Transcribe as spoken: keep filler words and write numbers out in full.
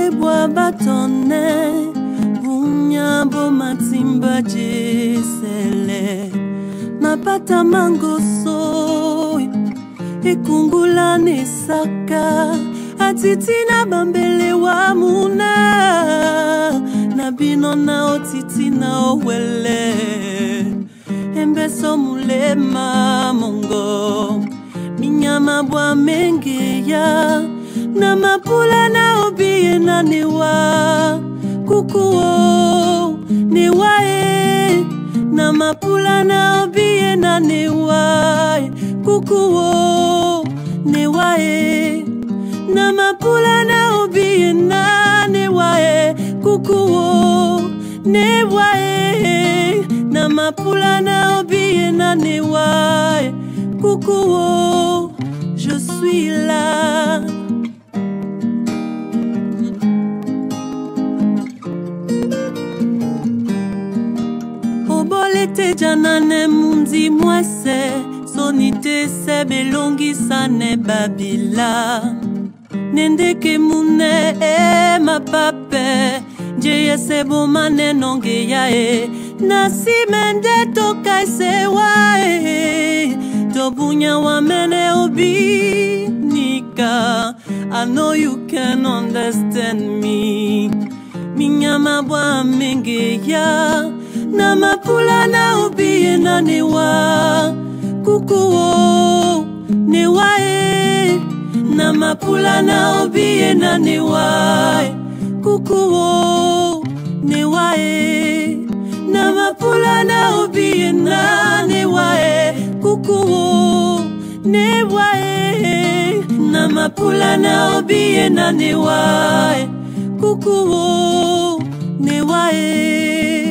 bwa batone bunyambo matimba jesele napata mangoso ikungula nesaka atitina bambele wa muna nabino na otiti na owele embeso mulema mongo minyama bwa mengeya na mapula na obiye na newa kukuo newae na mapula na obiye na newa kukuo newae na mapula na obiye na newae kukuo newae na mapula na obiye na newae kukuo je suis là. Obolete janane mundi mwese sonite sebe longi sane babila nendeke mune e mapape jeye sebo mane nonge ya e nasi mende toka se wae tobunya wa mene obi nika. I know you can understand me minyama bwa menge ya na mapula na obiye na newa kukuo newae na mapula na obiye na newa kukuo newae na mapula na obiye na newae kukuo newae na mapula na obiye na newae kukuo newae.